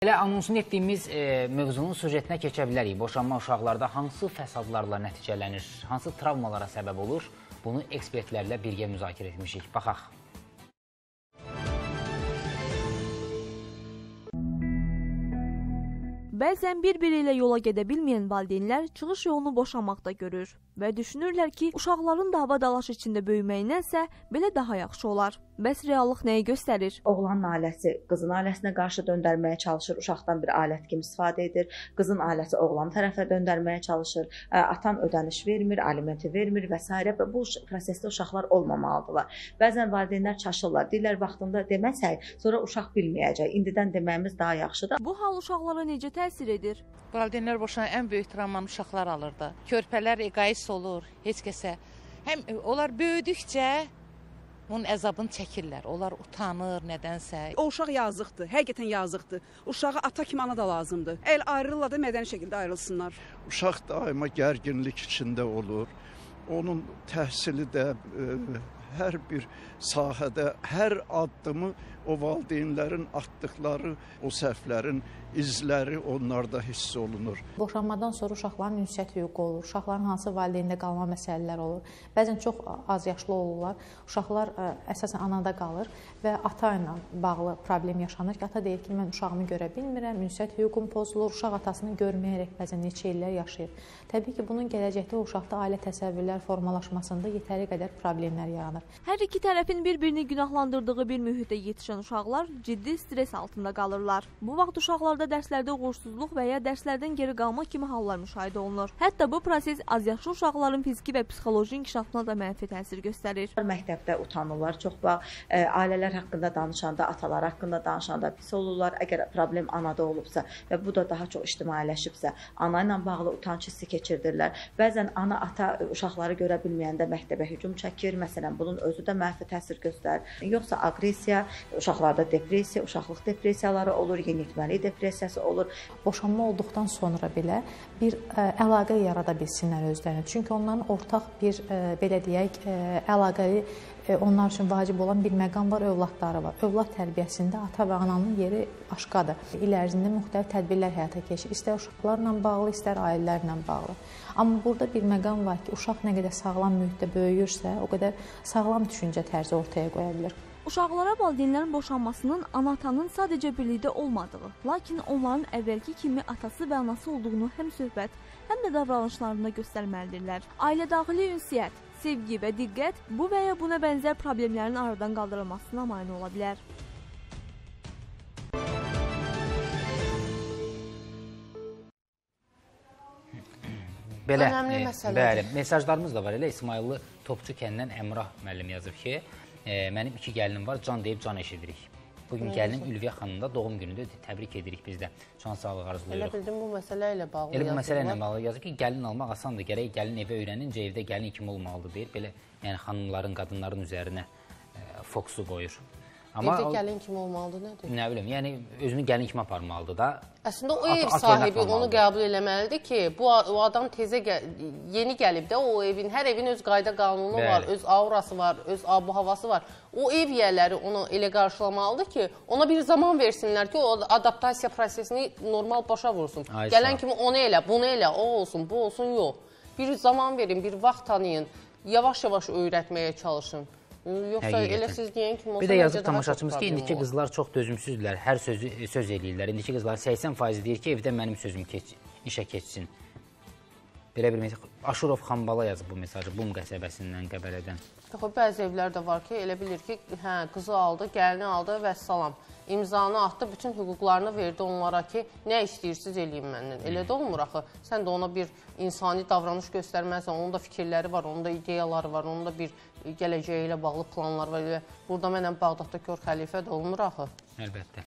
Belə anonsunu etdiyimiz mövzunun süjetinə keçə bilərik. Boşanma uşaqlarda hansı fəsadlarla nəticələnir, hansı travmalara səbəb olur? Bunu ekspertlərlə birgə müzakirə etmişik. Baxaq. Bəzən bir-biri ilə yola gedə bilməyən valideynlər çıxış yolunu boşanmaqda görür və düşünürlər ki, uşaqların dava dalaş içində böyüməyinənsə belə daha yaxşı olar. Bəs reallıq nəyi göstərir? Oğlanın ailəsi qızın ailəsinə qarşı döndərməyə çalışır, uşaqdan bir alət kimi istifadə edir. Qızın ailəsi oğlan tərəfə döndərməyə çalışır, atan ödəniş vermir, alimenti vermir və s. Bu prosesdə uşaqlar olmamalıdırlar. Bəzən valideynlər çaşırlar, deyirlər vaxtında deməsək, sonra uşaq bilməyəcək, indidən deməyimiz daha yaxşıdır. Bu hal uşaqlara necə təsir edir? Valideynlər boşanan ən böyük travmanı uşaqlar alırdı. Körpələr egoist olur, heç kəsə. Həm onlar böyüdükcə onun əzabını çəkirlər. Onlar utanır nədənsə. O uşaq yazıqdır, həqiqətən yazıqdır. Uşağa ata kimi ana da lazımdır. Əgər ayrılırlar da mədəni şəkildə ayrılsınlar. Uşaq daima gərginlik içində olur. Onun təhsili də hər bir sahədə, hər addımı o valideynlərin atdıqları, o səhvlərin izləri onlarda hiss olunur. Boşanmadan sonra uşaqların ünsiyyət hüququ olur, uşaqların hansı valideyndə qalma məsələləri olur. Bəzən çox az yaşlı olurlar, uşaqlar əsasən anada qalır və ata ilə bağlı problem yaşanır ki, ata deyir ki, mən uşağımı görə bilmirəm, ünsiyyət hüququm pozulur, uşaq atasını görməyərək bəzən neçə illər yaşayır. Təbii ki, bunun gələcəkdə uşaqda ailə təsəvvürlər formalaşmasında yetəri qədər problemlər yaranır. Hər iki tərəfin bir-birini günahlandırdığı bir mühitdə yetişən uşaqlar ciddi stres altında qalırlar. Bu vaxt uşaqlarda dərslərdə uğursuzluq və ya dərslərdən geri qalma kimi hallar müşahidə olunur. Hətta bu proses azyaşlı uşaqların fiziki və psixoloji inkişafına da mənfi təsir göstərir. Məktəbdə utanırlar, çox vaxt ailələr haqqında danışanda, atalar haqqında danışanda pis olurlar. Əgər problem anada olubsa və bu da daha çox ictimailəşibsə, ana ilə bağlı utanç hissi keçirdirlər. Bəzən ana, ata uşaqları görə bilməyəndə məktəbə hücum çəkir. Məsələn, bunun özü də mənfi təsir göstərir. Yoxsa aqressiya, uşaqlarda depressiya, uşaqlıq depressiyaları olur, yeniyetməlik depressiyası olur. Boşanma olduqdan sonra belə bir əlaqə yarada bilsinlər özlərinə. Çünki onların ortaq bir, belə deyək, əlaqəli onlar üçün vacib olan bir məqam var, övladları var. Övlad tərbiyəsində ata və ananın yeri başqadır. İl ərzində müxtəlif tədbirlər həyata keçir. İstər uşaqlarla bağlı, istər ailələrlə bağlı. Amma burada bir məqam var ki, uşaq nə qədər sağlam mühitdə böyüyürsə, o qədər sağlam düşüncə tərzi ortaya qoya bilir. Uşaqlara valideynlərin boşanmasının ana-atanın sadəcə birlikdə olmadığı, lakin onların əvvəlki kimi atası və anası olduğunu həm söhbət, həm də davranışlarında göstərməlidirlər. Ailə daxili ünsiyyət, sevgi və diqqət bu və ya buna bənzər problemlərin aradan qaldırılmasına mane ola bilər. Belə, önəmli məsələdir. Bəli, mesajlarımız da var. Elə İsmayıllı Topçu kəndən Əmrah müəllim yazıb ki, mənim 2 gəlinim var, can deyib can eşidirik. Bugün gəlinim Ülviyə xanım da doğum günüdür, təbrik edirik biz də. Can sağlıq arzulayırıq. Elə bildim bu məsələ ilə bağlı yazıb. Elə bu məsələ ilə bağlı yazıb ki, gəlin almaq asandır, gərək gəlin evə öyrənincə evdə gəlin kimi olmalıdır deyir. Belə, yəni xanımların, qadınların üzərinə fokusu qoyur. Evdə gəlin kimi olmalıdır, nədir? Nə bilim, yəni özünü gəlin kimi aparmalıdır da. Əslində o ev sahibi onu qəbul eləməlidir ki, bu adam tezə yeni gəlib də o evin, hər evin öz qayda qanunu var, öz aurası var, öz abu-havası var. O ev yiyələri onu elə qarşılamalıdır ki, ona bir zaman versinlər ki, o adaptasiya prosesini normal başa vursun. Gələn kimi onu elə, bunu elə, o olsun, bu olsun, yox. Bir zaman verin, bir vaxt tanıyın, yavaş-yavaş öyrətməyə çalışın. Yoxsa elə siz deyən kimi olsa... Bir də yazıb tamaşaçımız ki, indiki qızlar çox dözümsüzdürlər, hər sözü söz eləyirlər. İndiki qızlar 80% deyir ki, evdə mənim sözüm işə keçsin. Belə bir mesaj. Aşurov Xambala yazıb bu mesajı, Bum qəsəbəsindən, Qəbələdən. Bəzi evlər də var ki, elə bilir ki, hə, qızı aldı, gəlini aldı və salam. İmzanı atdı, bütün hüquqlarını verdi onlara ki, nə istəyirsiniz eləyin məndən. Elə də olmur axı. Sən də ona bir insani davranış göstərməlisən, onun da fikirləri var, onun da ideyaları var, onun da bir gələcəyi ilə bağlı planlar var. Burada mənə Bağdadda Kör xəlifə də olmur axı. Əlbəttə.